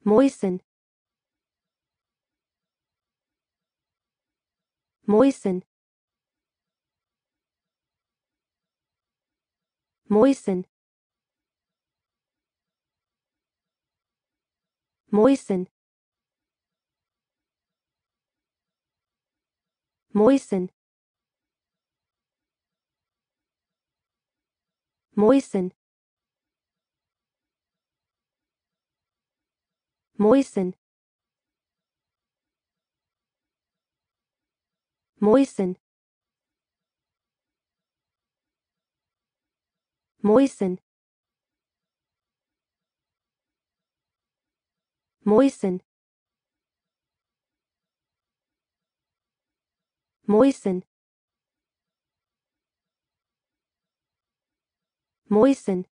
moisten, moisten, moisten, moisten, moisten, moisten, moisten, moisten, moisten, moisten, moisten, moisten,